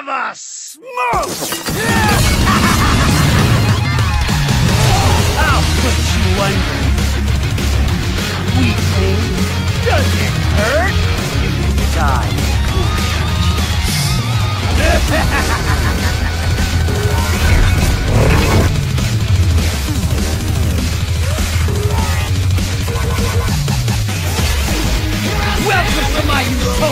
have a smoke! I'll put you under. Weakling, does it hurt? You can die. Welcome to my utopia!